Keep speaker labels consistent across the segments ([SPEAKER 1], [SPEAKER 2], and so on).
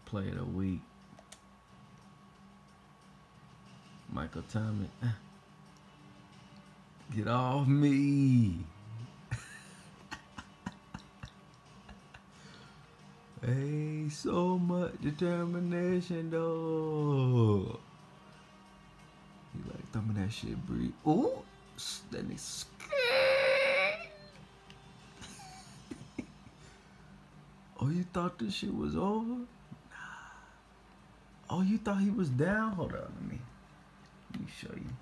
[SPEAKER 1] Play of the week. Michael Thomas. Get off me. Hey, so much determination, though. He like thumbing that shit, breathe. Ooh, that nigga scared. Oh, you thought this shit was over? Nah. Oh, you thought he was down? Hold on, let me show you.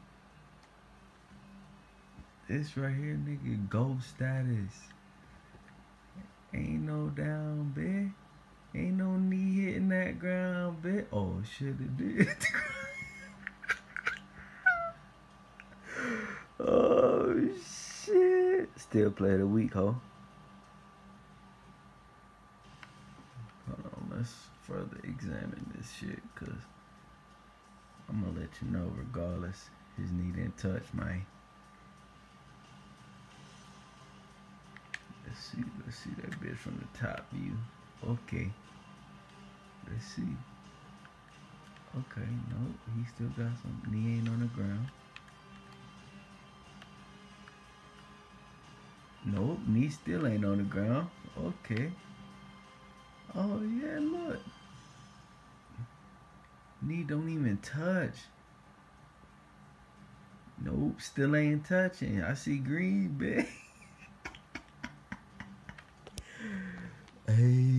[SPEAKER 1] This right here, nigga, gold status. Ain't no down, bitch. Ain't no knee hitting that ground, bitch. Oh, shit, it did. Oh, shit. Still play of the week, ho. Hold on, let's further examine this shit, because I'm going to let you know regardless. His knee didn't touch, man. Let's see that bitch from the top view. Okay. Let's see. Okay, nope, he still got some. Knee ain't on the ground. Nope, knee still ain't on the ground. Okay. Oh yeah, look. Knee don't even touch. Nope, still ain't touching. I see green, bitch. Hey.